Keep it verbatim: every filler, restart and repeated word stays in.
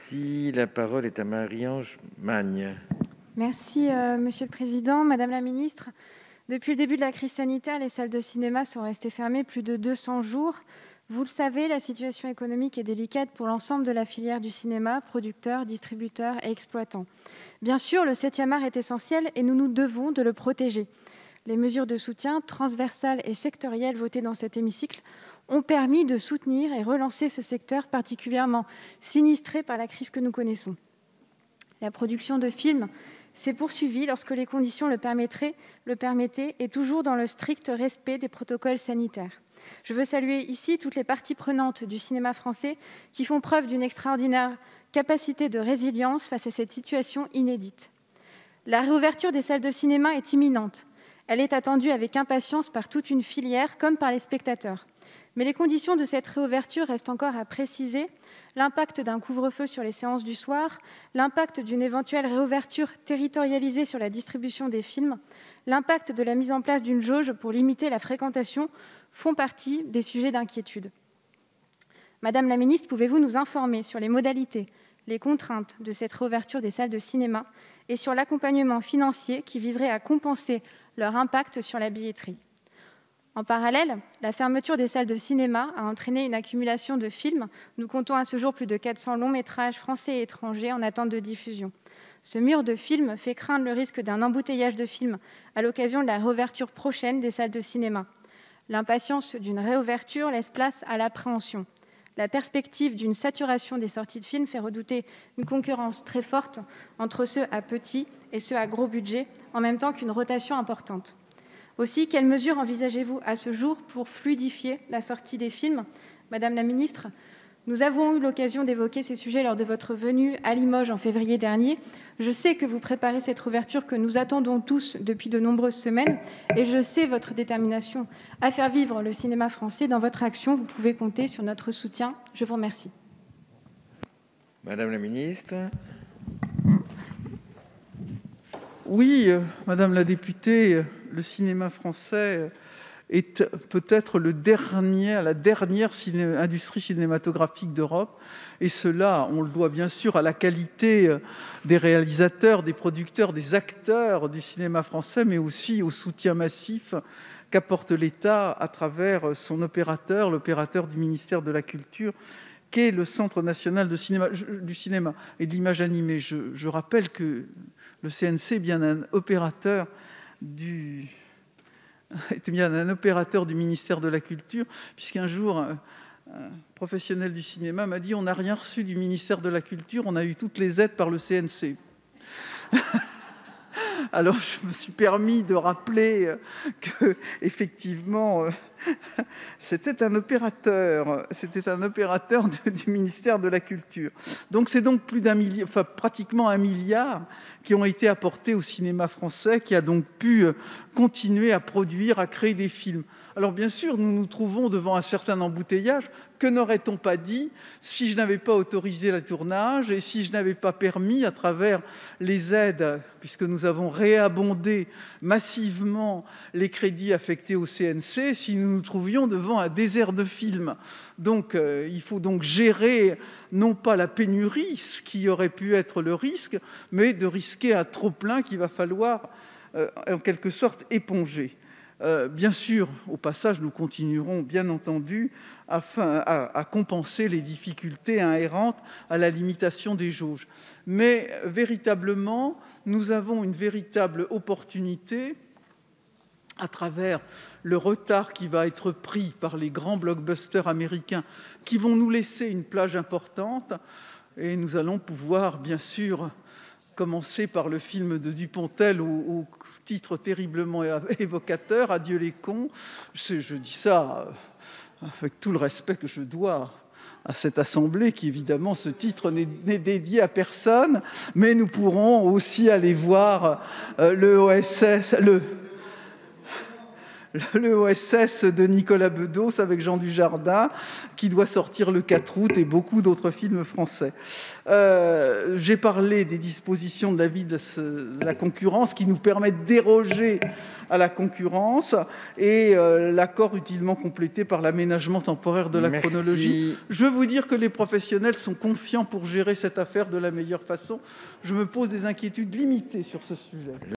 Merci. La parole est à Marie-Ange Magne. Merci, euh, Monsieur le Président. Madame la Ministre, depuis le début de la crise sanitaire, les salles de cinéma sont restées fermées plus de deux cents jours. Vous le savez, la situation économique est délicate pour l'ensemble de la filière du cinéma, producteurs, distributeurs et exploitants. Bien sûr, le septième art est essentiel et nous nous devons de le protéger. Les mesures de soutien transversales et sectorielles votées dans cet hémicycle ont permis de soutenir et relancer ce secteur particulièrement sinistré par la crise que nous connaissons. La production de films s'est poursuivie lorsque les conditions le permettraient, le permettaient et toujours dans le strict respect des protocoles sanitaires. Je veux saluer ici toutes les parties prenantes du cinéma français qui font preuve d'une extraordinaire capacité de résilience face à cette situation inédite. La réouverture des salles de cinéma est imminente. Elle est attendue avec impatience par toute une filière comme par les spectateurs. Mais les conditions de cette réouverture restent encore à préciser. L'impact d'un couvre-feu sur les séances du soir, l'impact d'une éventuelle réouverture territorialisée sur la distribution des films, l'impact de la mise en place d'une jauge pour limiter la fréquentation font partie des sujets d'inquiétude. Madame la ministre, pouvez-vous nous informer sur les modalités, les contraintes de cette réouverture des salles de cinéma et sur l'accompagnement financier qui viserait à compenser leur impact sur la billetterie ? En parallèle, la fermeture des salles de cinéma a entraîné une accumulation de films. Nous comptons à ce jour plus de quatre cents longs métrages français et étrangers en attente de diffusion. Ce mur de films fait craindre le risque d'un embouteillage de films à l'occasion de la réouverture prochaine des salles de cinéma. L'impatience d'une réouverture laisse place à l'appréhension. La perspective d'une saturation des sorties de films fait redouter une concurrence très forte entre ceux à petit et ceux à gros budget, en même temps qu'une rotation importante. Aussi, quelles mesures envisagez-vous à ce jour pour fluidifier la sortie des films ? Madame la ministre, nous avons eu l'occasion d'évoquer ces sujets lors de votre venue à Limoges en février dernier. Je sais que vous préparez cette ouverture que nous attendons tous depuis de nombreuses semaines et je sais votre détermination à faire vivre le cinéma français. Dans votre action, vous pouvez compter sur notre soutien. Je vous remercie. Madame la ministre. Oui, euh, Madame la députée, euh, le cinéma français est peut-être le dernier, la dernière ciné- industrie cinématographique d'Europe. Et cela, on le doit bien sûr à la qualité euh, des réalisateurs, des producteurs, des acteurs du cinéma français, mais aussi au soutien massif qu'apporte l'État à travers son opérateur, l'opérateur du ministère de la Culture, qu'est le Centre national de cinéma, du cinéma et de l'image animée. Je, je rappelle que le C N C est bien un opérateur du, était bien un opérateur du ministère de la Culture, puisqu'un jour, un, un professionnel du cinéma m'a dit « on n'a rien reçu du ministère de la Culture, on a eu toutes les aides par le C N C ». Alors, je me suis permis de rappeler que, effectivement, c'était un opérateur, c'était un opérateur de, du ministère de la Culture. Donc, c'est donc plus d'un milliard, enfin pratiquement un milliard, qui ont été apportés au cinéma français, qui a donc pu continuer à produire, à créer des films. Alors, bien sûr, nous nous trouvons devant un certain embouteillage. Que n'aurait-on pas dit si je n'avais pas autorisé le tournage et si je n'avais pas permis, à travers les aides, puisque nous avons réabondé massivement les crédits affectés au C N C, si nous nous trouvions devant un désert de films. Donc, euh, il faut donc gérer non pas la pénurie, ce qui aurait pu être le risque, mais de risquer un trop-plein qu'il va falloir, euh, en quelque sorte, éponger. Euh, bien sûr, au passage, nous continuerons, bien entendu, afin, à, à compenser les difficultés inhérentes à la limitation des jauges. Mais véritablement, nous avons une véritable opportunité, à travers le retard qui va être pris par les grands blockbusters américains, qui vont nous laisser une plage importante, et nous allons pouvoir, bien sûr, commencer par le film de Dupontel, au, au titre terriblement évocateur, « Adieu les cons ». Je, je dis ça avec tout le respect que je dois à cette assemblée, qui évidemment, ce titre n'est, n'est dédié à personne, mais nous pourrons aussi aller voir euh, le O S S, le, le O S S de Nicolas Bedos avec Jean Dujardin, qui doit sortir le quatre août, et beaucoup d'autres films français. Euh, j'ai parlé des dispositions de l'avis de la concurrence qui nous permettent déroger à la concurrence, et euh, l'accord utilement complété par l'aménagement temporaire de la Merci. chronologie. Je veux vous dire que les professionnels sont confiants pour gérer cette affaire de la meilleure façon. Je me pose des inquiétudes limitées sur ce sujet.